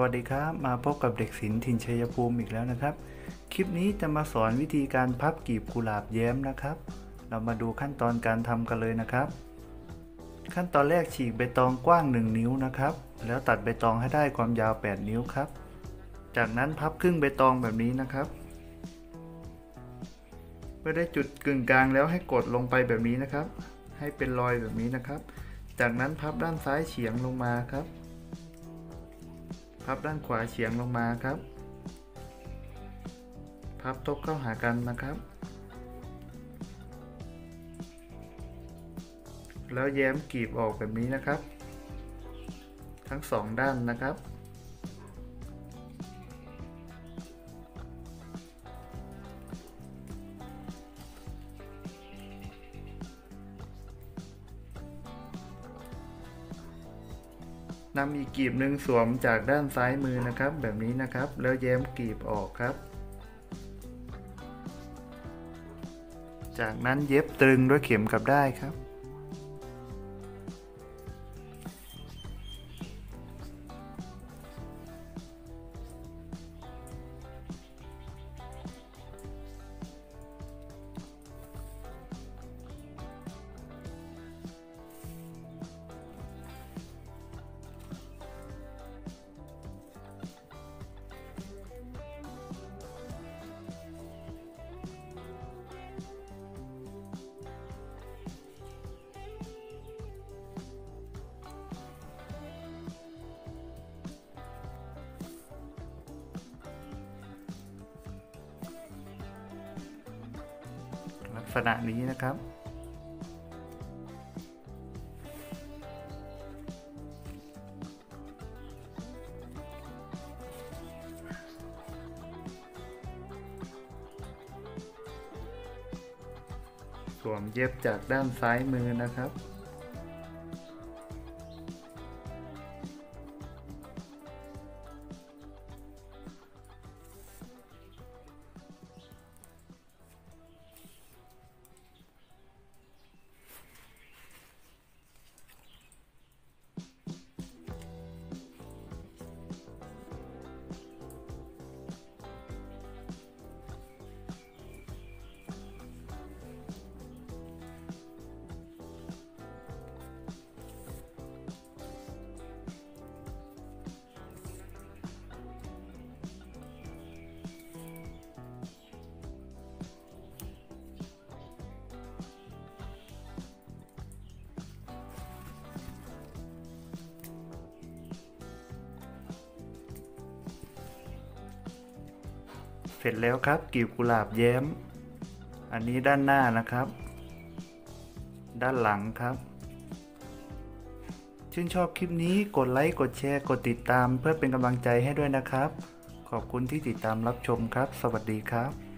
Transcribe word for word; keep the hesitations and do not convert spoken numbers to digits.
วัสดีครับมาพบกับเด็กศิลป์ถิ่นชัยภูมิอีกแล้วนะครับคลิปนี้จะมาสอนวิธีการพับกลีบกุหลาบแย้มนะครับเรามาดูขั้นตอนการทำกันเลยนะครับขั้นตอนแรกฉีกใบตองกว้างหนึ่งนิ้วนะครับแล้วตัดใบตองให้ได้ความยาวแปดนิ้วครับจากนั้นพับครึ่งใบตองแบบนี้นะครับเมื่อได้จุดกึ่งกลางแล้วให้กดลงไปแบบนี้นะครับให้เป็นรอยแบบนี้นะครับจากนั้นพับด้านซ้ายเฉียงลงมาครับพับด้านขวาเฉียงลงมาครับพับทบเข้าหากันนะครับแล้วแย้มกลีบออกแบบนี้นะครับทั้งสองด้านนะครับนำอีกกลีบหนึ่งสวมจากด้านซ้ายมือนะครับแบบนี้นะครับแล้วแย้มกลีบออกครับจากนั้นเย็บตรึงด้วยเข็มกลับด้ายครับลักษณะนี้นะครับสวมเย็บจากด้านซ้ายมือนะครับเสร็จแล้วครับกลีบกุหลาบแย้มอันนี้ด้านหน้านะครับด้านหลังครับชื่นชอบคลิปนี้กดไลค์กดแชร์กดติดตามเพื่อเป็นกำลังใจให้ด้วยนะครับขอบคุณที่ติดตามรับชมครับสวัสดีครับ